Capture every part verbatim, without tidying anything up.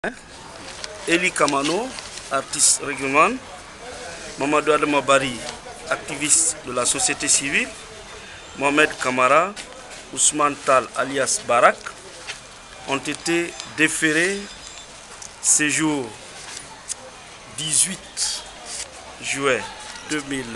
Eli Kamano, artiste régional, Mamadou Adama Bari, activiste de la société civile, Mohamed Kamara, Ousmane Tal alias Barak, ont été déférés ce jour dix-huit juillet deux mille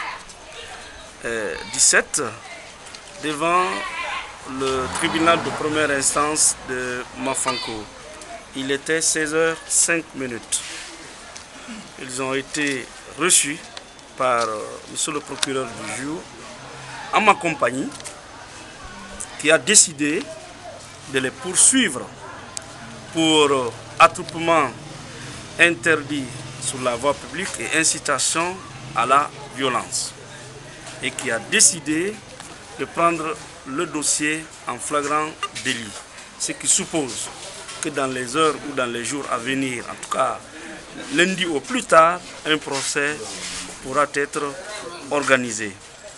dix-sept devant le tribunal de première instance de Mafanko. Il était seize heures cinq minutes. Ils ont été reçus par euh, monsieur le procureur du jour, en ma compagnie, qui a décidé de les poursuivre pour euh, attroupement interdit sur la voie publique et incitation à la violence. Et qui a décidé de prendre le dossier en flagrant délit. Ce qui suppose que dans les heures ou dans les jours à venir, en tout cas lundi au plus tard, un procès pourra être organisé.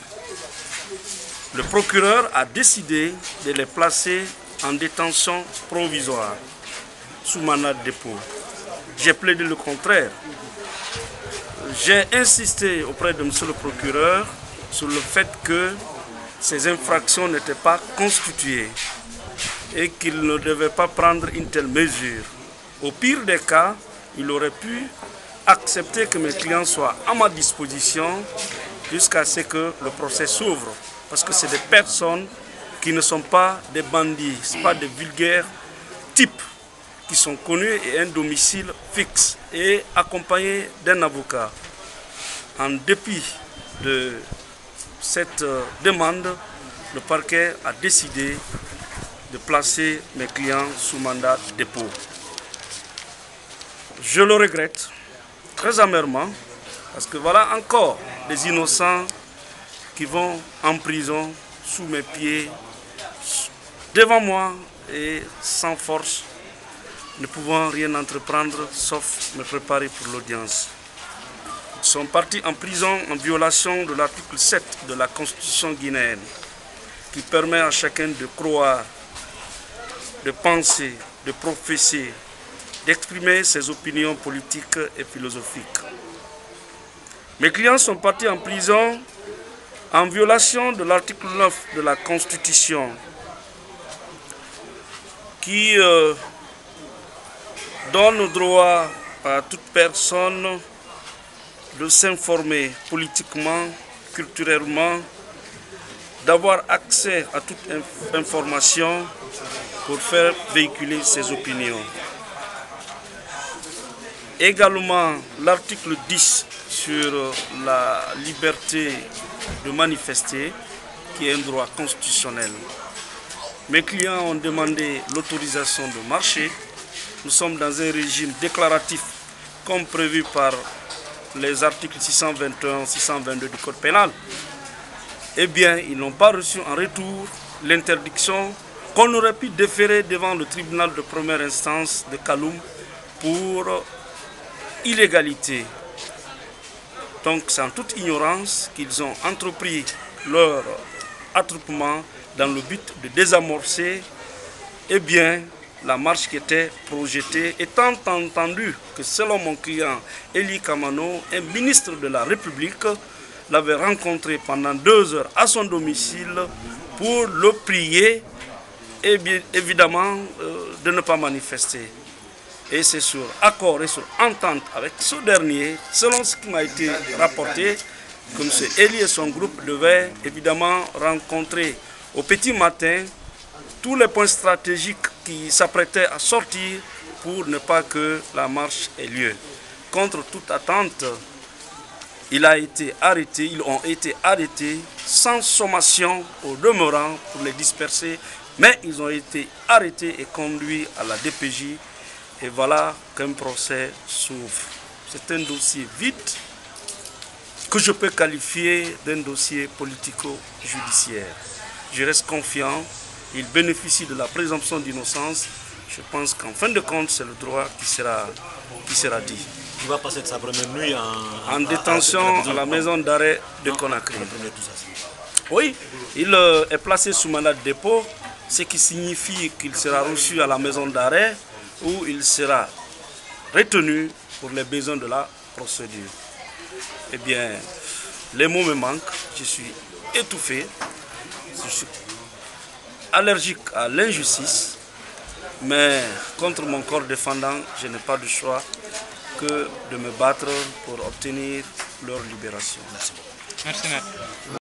Le procureur a décidé de les placer en détention provisoire, sous mandat de dépôt. J'ai plaidé le contraire. J'ai insisté auprès de monsieur le procureur sur le fait que ces infractions n'étaient pas constituées et qu'il ne devait pas prendre une telle mesure. Au pire des cas, il aurait pu accepter que mes clients soient à ma disposition jusqu'à ce que le procès s'ouvre. Parce que c'est des personnes qui ne sont pas des bandits, ce ne sont pas des vulgaires types qui sont connus et un domicile fixe et accompagnés d'un avocat. En dépit de cette demande, le parquet a décidé de placer mes clients sous mandat de dépôt. Je le regrette très amèrement parce que voilà encore des innocents qui vont en prison sous mes pieds, devant moi et sans force, ne pouvant rien entreprendre sauf me préparer pour l'audience. Ils sont partis en prison en violation de l'article sept de la Constitution guinéenne qui permet à chacun de croire, de penser, de professer, d'exprimer ses opinions politiques et philosophiques. Mes clients sont partis en prison en violation de l'article neuf de la Constitution qui euh, donne le droit à toute personne de s'informer politiquement, culturellement, d'avoir accès à toute inf- information pour faire véhiculer ses opinions. Également, l'article dix sur la liberté de manifester, qui est un droit constitutionnel. Mes clients ont demandé l'autorisation de marcher. Nous sommes dans un régime déclaratif comme prévu par les articles six cent vingt et un, six cent vingt-deux du Code pénal. Eh bien, ils n'ont pas reçu en retour l'interdiction qu'on aurait pu déférer devant le tribunal de première instance de Kaloum pour illégalité. Donc c'est en toute ignorance qu'ils ont entrepris leur attroupement dans le but de désamorcer eh bien, la marche qui était projetée, étant entendu que selon mon client Eli Kamano, un ministre de la République l'avait rencontré pendant deux heures à son domicile pour le prier et bien évidemment euh, de ne pas manifester. Et c'est sur accord et sur entente avec ce dernier, selon ce qui m'a été rapporté, que M. Eli et son groupe devaient évidemment rencontrer au petit matin tous les points stratégiques qui s'apprêtaient à sortir pour ne pas que la marche ait lieu. Contre toute attente, il a été arrêté, ils ont été arrêtés sans sommation au demeurant pour les disperser, mais ils ont été arrêtés et conduits à la D P J. Et voilà qu'un procès s'ouvre. C'est un dossier vide que je peux qualifier d'un dossier politico-judiciaire. Je reste confiant, il bénéficie de la présomption d'innocence. Je pense qu'en fin de compte, c'est le droit qui sera, qui sera dit. Il va passer de sa première nuit en, en détention à, à, à la maison d'arrêt de Conakry. Ça, oui, il euh, est placé sous mandat de dépôt, ce qui signifie qu'il sera reçu à la maison d'arrêt où il sera retenu pour les besoins de la procédure. Eh bien, les mots me manquent, je suis étouffé, je suis allergique à l'injustice, mais contre mon corps défendant, je n'ai pas de choix que de me battre pour obtenir leur libération. Merci beaucoup. Merci, maître.